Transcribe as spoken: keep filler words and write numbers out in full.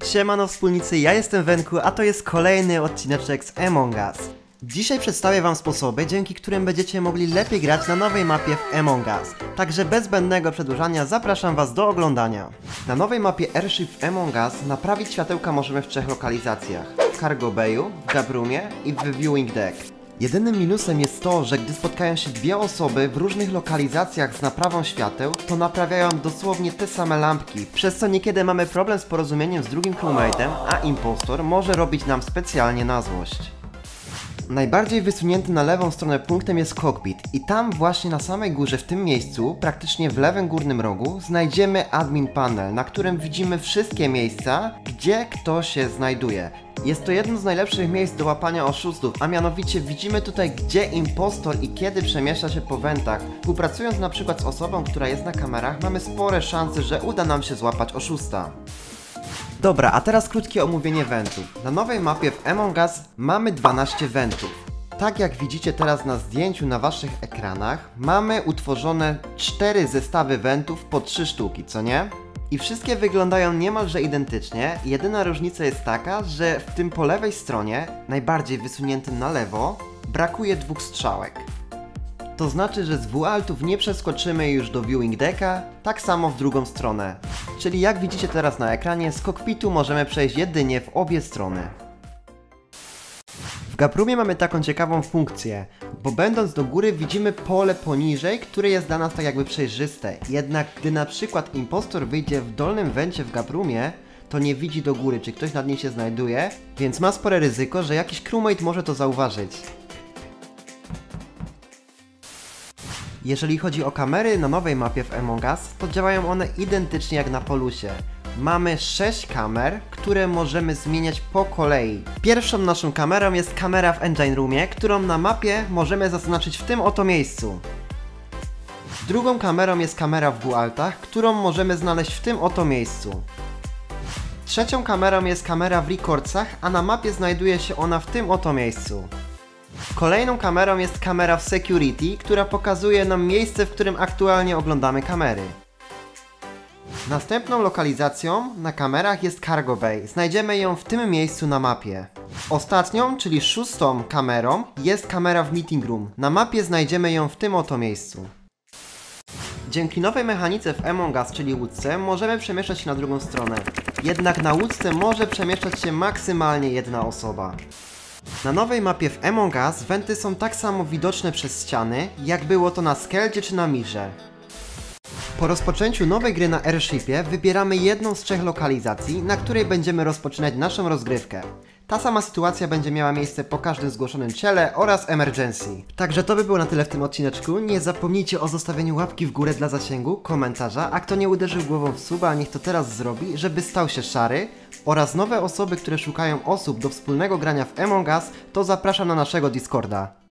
Siemano wspólnicy, ja jestem Wenku, a to jest kolejny odcineczek z Among Us. Dzisiaj przedstawię wam sposoby, dzięki którym będziecie mogli lepiej grać na nowej mapie w Among Us. Także bez zbędnego przedłużania zapraszam was do oglądania. Na nowej mapie Airship w Among Us naprawić światełka możemy w trzech lokalizacjach. W Cargo Bayu, w Gabroomie i w Viewing Deck. Jedynym minusem jest to, że gdy spotkają się dwie osoby w różnych lokalizacjach z naprawą świateł, to naprawiają dosłownie te same lampki, przez co niekiedy mamy problem z porozumieniem z drugim crewmate'em, a impostor może robić nam specjalnie na złość. Najbardziej wysunięty na lewą stronę punktem jest cockpit i tam właśnie na samej górze w tym miejscu, praktycznie w lewym górnym rogu, znajdziemy admin panel, na którym widzimy wszystkie miejsca, gdzie kto się znajduje. Jest to jedno z najlepszych miejsc do łapania oszustów, a mianowicie widzimy tutaj, gdzie impostor i kiedy przemieszcza się po wentach. Współpracując na przykład z osobą, która jest na kamerach, mamy spore szanse, że uda nam się złapać oszusta. Dobra, a teraz krótkie omówienie wentów. Na nowej mapie w Among Us mamy dwanaście wentów. Tak jak widzicie teraz na zdjęciu na waszych ekranach, mamy utworzone cztery zestawy wentów po trzy sztuki, co nie? I wszystkie wyglądają niemalże identycznie, jedyna różnica jest taka, że w tym po lewej stronie, najbardziej wysuniętym na lewo, brakuje dwóch strzałek. To znaczy, że z W-altów nie przeskoczymy już do Viewing Decka, tak samo w drugą stronę. Czyli jak widzicie teraz na ekranie, z kokpitu możemy przejść jedynie w obie strony. W Gabroomie mamy taką ciekawą funkcję, bo będąc do góry widzimy pole poniżej, które jest dla nas tak jakby przejrzyste. Jednak gdy na przykład impostor wyjdzie w dolnym wencie w Gabroomie, to nie widzi do góry, czy ktoś nad nim się znajduje, więc ma spore ryzyko, że jakiś crewmate może to zauważyć. Jeżeli chodzi o kamery na nowej mapie w Among Us, to działają one identycznie jak na Polusie. Mamy sześć kamer, które możemy zmieniać po kolei. Pierwszą naszą kamerą jest kamera w Engine Roomie, którą na mapie możemy zaznaczyć w tym oto miejscu. Drugą kamerą jest kamera w W-altach, którą możemy znaleźć w tym oto miejscu. Trzecią kamerą jest kamera w Recordsach, a na mapie znajduje się ona w tym oto miejscu. Kolejną kamerą jest kamera w Security, która pokazuje nam miejsce, w którym aktualnie oglądamy kamery. Następną lokalizacją na kamerach jest Cargo Bay. Znajdziemy ją w tym miejscu na mapie. Ostatnią, czyli szóstą kamerą jest kamera w Meeting Room. Na mapie znajdziemy ją w tym oto miejscu. Dzięki nowej mechanice w Among Us, czyli łódce, możemy przemieszczać się na drugą stronę. Jednak na łódce może przemieszczać się maksymalnie jedna osoba. Na nowej mapie w Among Us wenty są tak samo widoczne przez ściany, jak było to na Skeldzie czy na Mirze. Po rozpoczęciu nowej gry na Airshipie wybieramy jedną z trzech lokalizacji, na której będziemy rozpoczynać naszą rozgrywkę. Ta sama sytuacja będzie miała miejsce po każdym zgłoszonym ciele oraz emergency. Także to by było na tyle w tym odcineczku. Nie zapomnijcie o zostawieniu łapki w górę dla zasięgu, komentarza, a kto nie uderzył głową w suba, niech to teraz zrobi, żeby stał się szary. Oraz nowe osoby, które szukają osób do wspólnego grania w Among Us, to zapraszam na naszego Discorda.